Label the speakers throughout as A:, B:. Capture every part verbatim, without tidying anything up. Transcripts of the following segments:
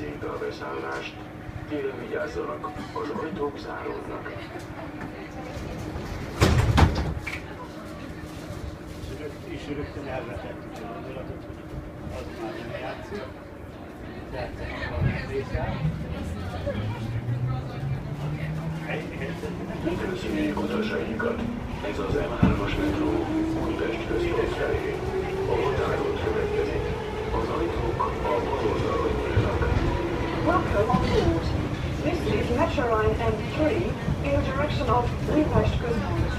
A: fejezzék be a beszállást. Kérem vigyázzanak, az ajtók záródnak.
B: És rögtön elvetettük a gondolatot, hogy az már nem játszik. Játszanak a részát.
A: Üdvözlőjük utasainkat! Ez az em hármas metró Újpest központ felé. A határon következik. Az ajtók a bal oldalon nyílnak.
C: Welcome on board. This is Metroline M three in the direction of Újpest központ.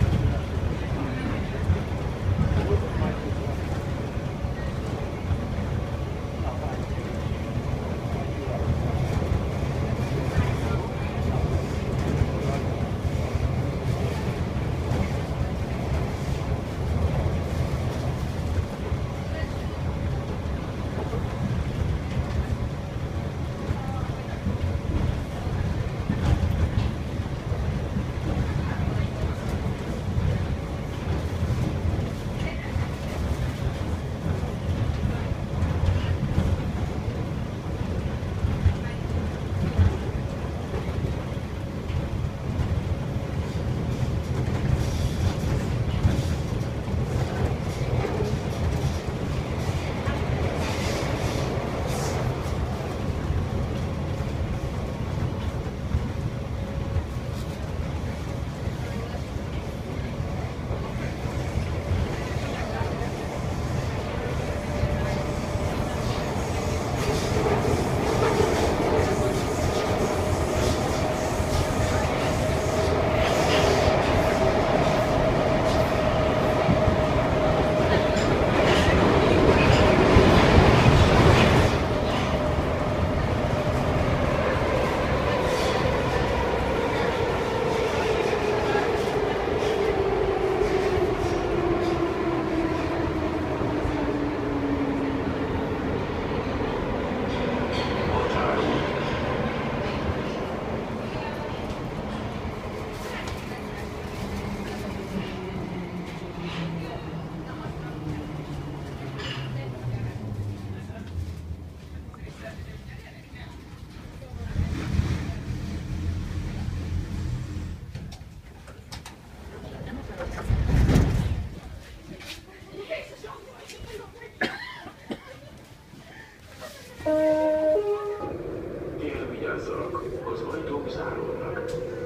A: Kérem vigyázzanak, az ajtók záródnak.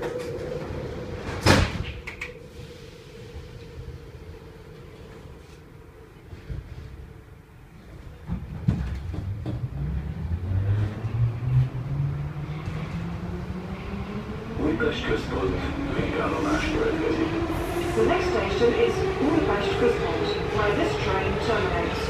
A: Újpest központ, végállomás következik.
C: The next station is Újpest központ, where this train terminates.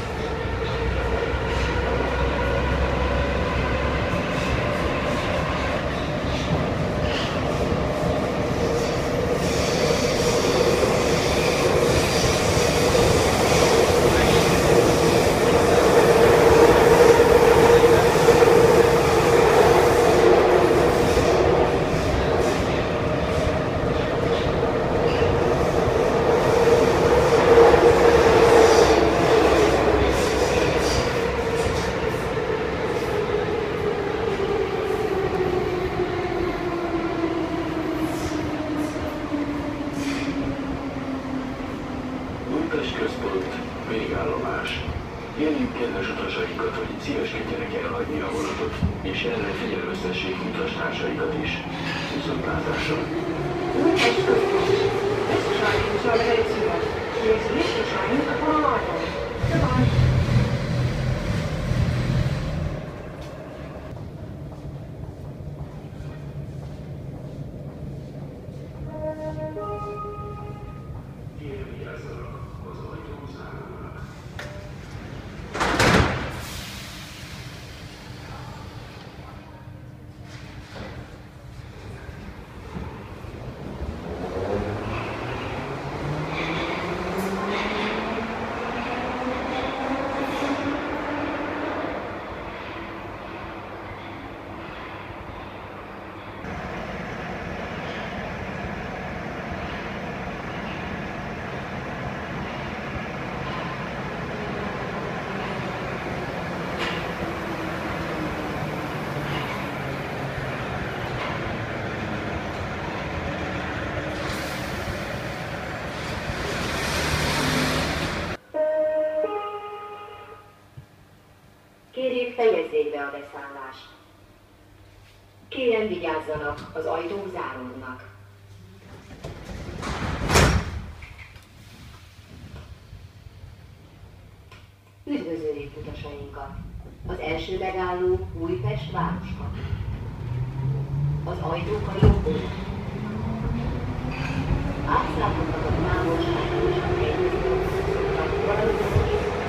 A: Újpest központ, végállomás. Kérjük kedves utasainkat, hogy szíveskedjenek elhagyni a vonatot, és erre figyelmeztessék utastársaikat is. Viszontlátásra!
C: Újpest központ. This train terminates here. Please leave the train upon arrival. Goodbye.
A: Kérem vigyázzanak, az ajtók záródnak.
D: fejezzék be a beszállást. Kérem, vigyázzanak, az ajtók záródnak. Üdvözöljük utasainkat! Az első megálló Újpest városkapu. Az ajtók a jobb oldalon. Átszállhatnak a távolságon és a helyezők szoktak, valamint a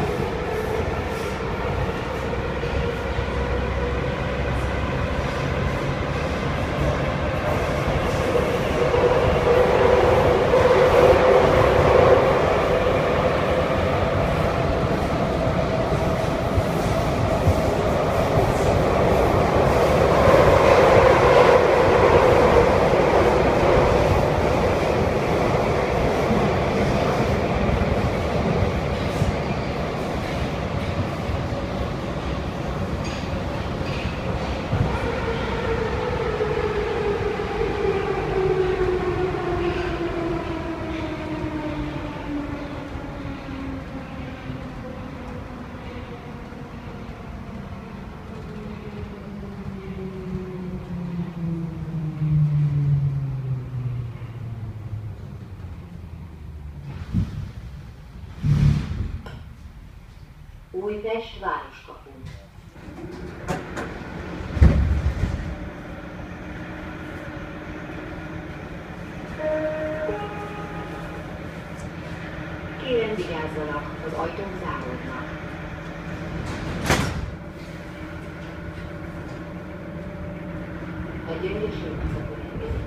D: Újpest városkapu. Kérem, vigyázzanak, az ajtók záródnak. A gyöngyös utcakon érkezik.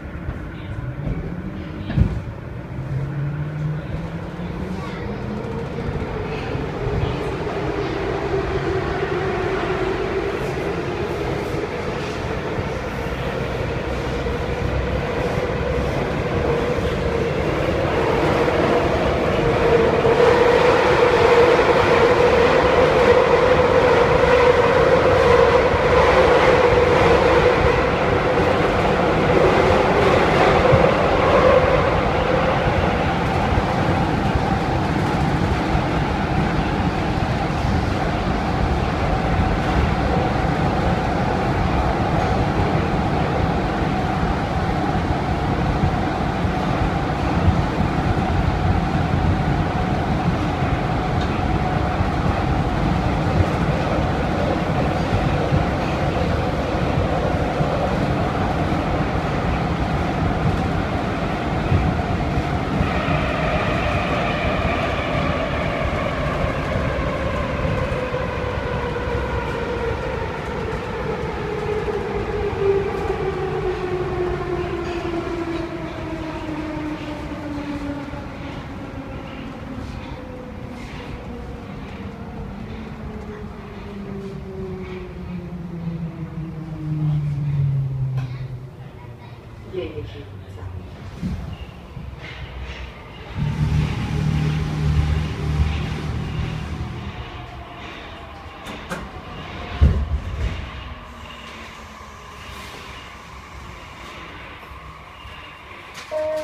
D: Gyöngyös utca.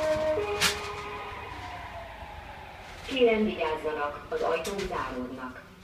D: Kérem, vigyázzanak, az ajtók záródnak.